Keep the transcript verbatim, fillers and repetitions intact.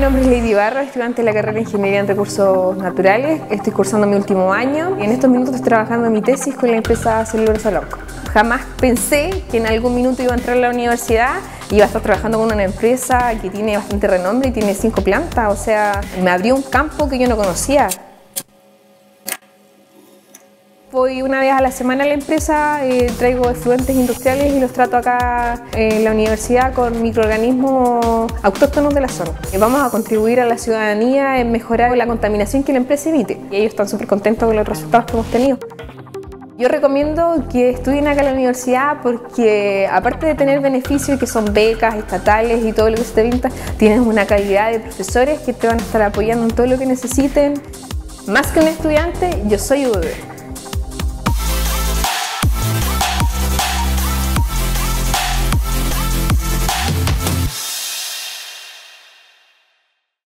nombre es Lady Barra, estudiante de la carrera de Ingeniería en Recursos Naturales. Estoy cursando mi último año y en estos minutos estoy trabajando en mi tesis con la empresa Celulosa Lonco. Jamás pensé que en algún minuto iba a entrar a la universidad y iba a estar trabajando con una empresa que tiene bastante renombre y tiene cinco plantas. O sea, me abrió un campo que yo no conocía. Voy una vez a la semana a la empresa, eh, traigo efluentes industriales y los trato acá en la universidad con microorganismos autóctonos de la zona. Y vamos a contribuir a la ciudadanía en mejorar la contaminación que la empresa emite. Y ellos están súper contentos con los resultados que hemos tenido. Yo recomiendo que estudien acá en la universidad porque aparte de tener beneficios que son becas estatales y todo lo que se te brinda, tienes una calidad de profesores que te van a estar apoyando en todo lo que necesiten. Más que un estudiante, yo soy U D B.